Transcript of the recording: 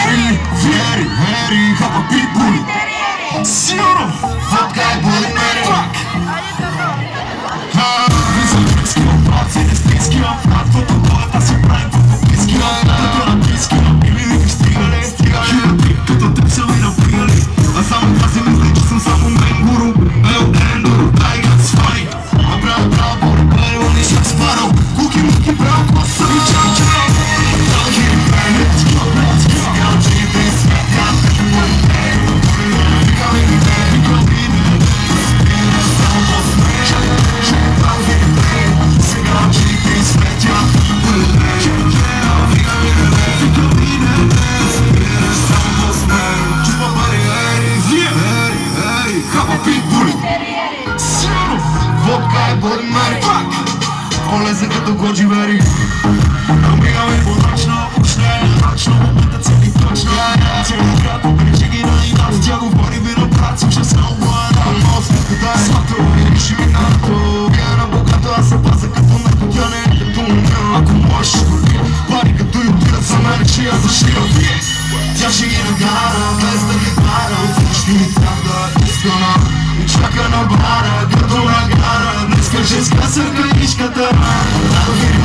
Ери, хапа питбули. Сигурно, водка е Bloody Mary. Византийски оправци, естински апарат. Фотополата си правим фотоблизки апарат. На близки набили, не ви стигали. Хиляди, като трепсали напригали. А само това си мисля, че съм само мен гуру. Ендуро, дай гад с фани. Браво, боре, бъде, он ще спарал. Куки, муки, браво, класа и чао. Дал хири, let's go, let's go. Сега очите и светя. Викаме ми не, викаме ми не. Спира само по-смеша. Дал хири, сега очите и светя. Викаме ми не, викаме ми не. Спира само по-смеша. Чупа пари, ери, хапа питбули. Сигурно, водка е Bloody Mary. Полезен като Годжи Вери. Набигаме по-ночно, почне момента цели точно. Цели град, обрече ги на инат. Тя говори ви на праци, че се облада. Мост, да е свато, и реши ми нато. Вие на богато, аз се пазя като наркотяне. Като умел, ако можеш ще добия. Пари като и отидат за мен, че я защита. Тя ще ги нагара, без да ги пара. Всички ми трябва искана. И чака на бара, като нагара. Днеска женска сърка, ишката.